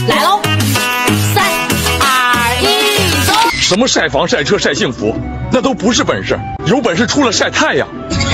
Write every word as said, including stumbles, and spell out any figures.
来喽！三二一，走！ 什么晒房、晒车、晒幸福，那都不是本事，有本事出来晒太阳。